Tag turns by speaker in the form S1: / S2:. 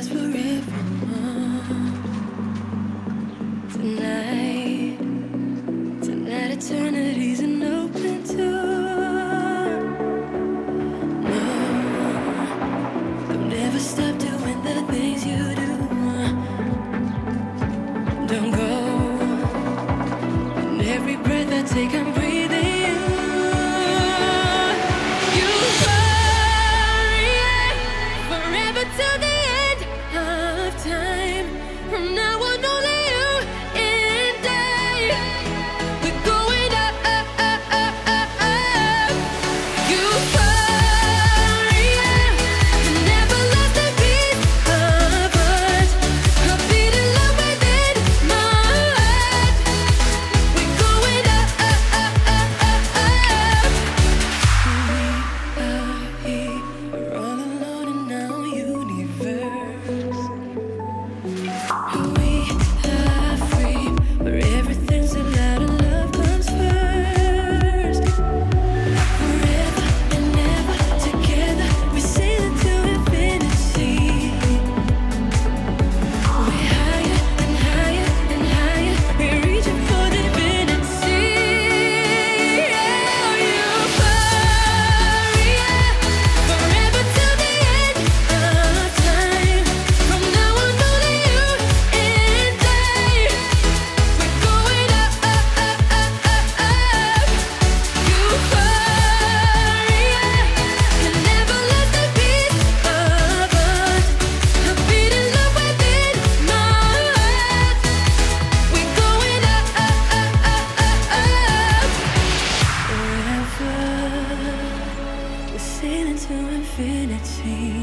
S1: last forevermore. Tonight eternity's an open door. No, don't ever stop doing the things you do. Don't go. And every breath I take, I'm breathing you. You hurry forever till the end of time. From now on, only you and I. We're going up, up, up, up, up, up. You hurry and never lost the beat of us. A beat in love within my heart. We're going up, up, up, up, up, up. We are here, we're all alone in our universe. We are free, where everything's allowed and love comes first. Forever and ever together, we sail into infinity. We're higher and higher and higher, we're reaching for divinity. Oh, you hurry forever till the end of time. From now on, only you and I. We're going up, up, up, up, up, up. You hurry and never let the beat of us. A beat in love within my heart. We're going up, up, up, up, up, up. Forever, we're sailing to infinity.